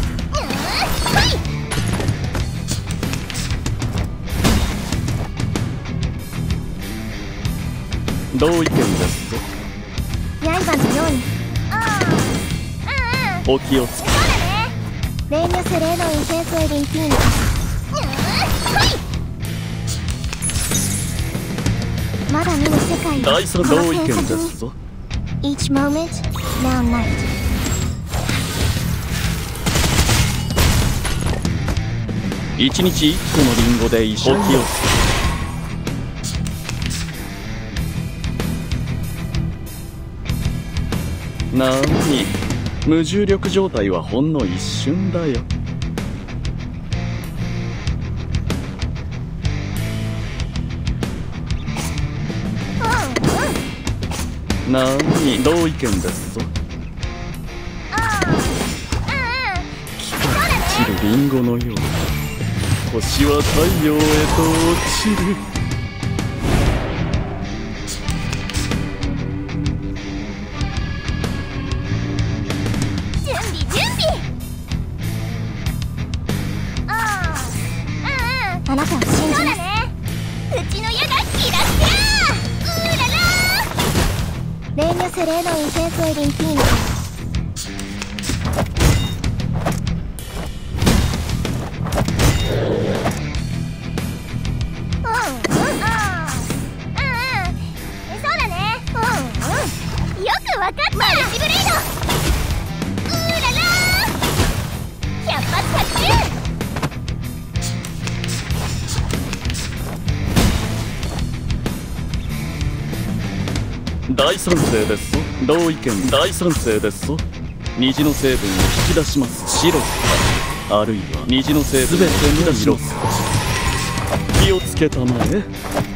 同意見ですぞ。 刃のようにお気をつけ。 Regna sereno in senso ed infine. まだ見ぬ世界大その同意見ですぞ。 Each moment, now night. 一日一個のリンゴで医者。お気をつけ。なに、無重力状態はほんの一瞬だよ。なに、同意見ですぞ。木から散るリンゴのように星は太陽へと落ちる。 準備準備。 Sereno intenso ed infinito. 大賛成ですぞ。同意見大賛成ですぞ。虹の成分を引き出します白あるいは虹の成分を引き出します気をつけたまえ。わかる。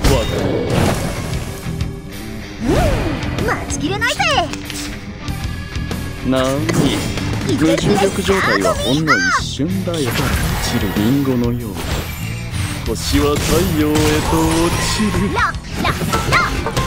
うん待ちきれないぜ。 なに無重力状態はほんの一瞬だよ。落ちるリンゴのよう星は太陽へと落ちる。 ラララ